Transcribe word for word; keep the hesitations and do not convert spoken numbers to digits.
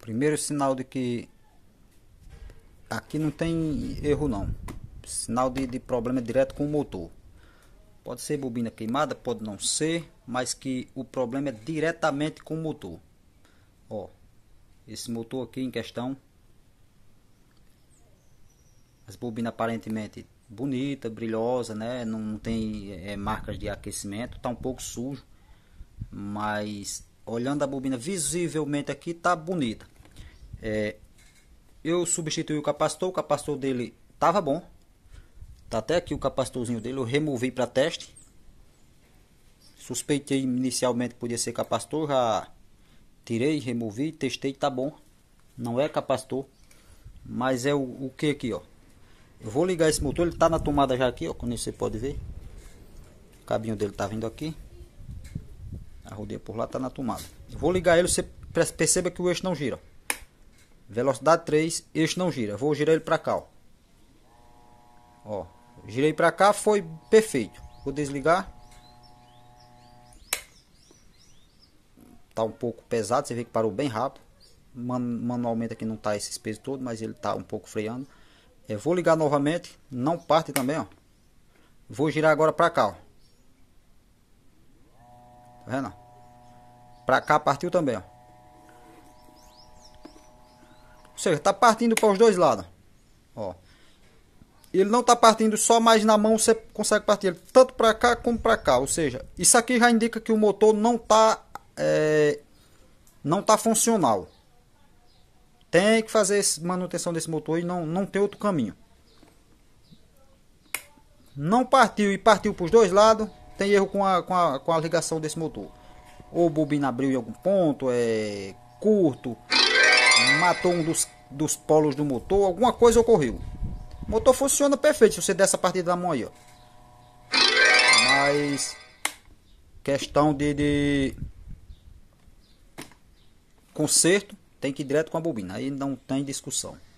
Primeiro sinal de que aqui não tem erro não. Sinal de, de problema direto com o motor. Pode ser bobina queimada, pode não ser, mas que o problema é diretamente com o motor. Ó, esse motor aqui em questão, as bobinas aparentemente bonita, brilhosa, né? Não tem é, marcas de aquecimento, tá um pouco sujo, mas olhando a bobina visivelmente aqui tá bonita. É, eu substituí o capacitor, o capacitor dele tava bom. Tá até aqui o capacitorzinho dele, eu removi para teste. Suspeitei inicialmente que podia ser capacitor, já tirei, removi, testei, tá bom. Não é capacitor, mas é o, o que aqui, ó. Eu vou ligar esse motor, ele tá na tomada já aqui, ó, como você pode ver. O cabinho dele tá vindo aqui. A rodeia por lá tá na tomada. Eu vou ligar ele, você perceba que o eixo não gira. Velocidade três, eixo não gira. Eu vou girar ele para cá, ó. Ó, girei para cá, foi perfeito. Vou desligar. Tá um pouco pesado, você vê que parou bem rápido. Man manualmente aqui não tá esse peso todo, mas ele tá um pouco freando. Eu vou ligar novamente, não parte também, ó. Vou girar agora para cá, ó. Tá vendo? Para cá partiu também, ó. Ou seja, tá partindo para os dois lados, ó. Ele não tá partindo só mais na mão, você consegue partir ele tanto para cá como para cá. Ou seja, isso aqui já indica que o motor não tá é, não tá funcional. Tem que fazer manutenção desse motor e não, não tem outro caminho. Não partiu e partiu para os dois lados, tem erro com a, com, a, com a ligação desse motor. Ou bobina abriu em algum ponto, é curto, matou um dos, dos polos do motor, alguma coisa ocorreu. O motor funciona perfeito se você der essa partida da mão aí, ó. Mas questão de, de conserto, tem que ir direto com a bobina, aí não tem discussão.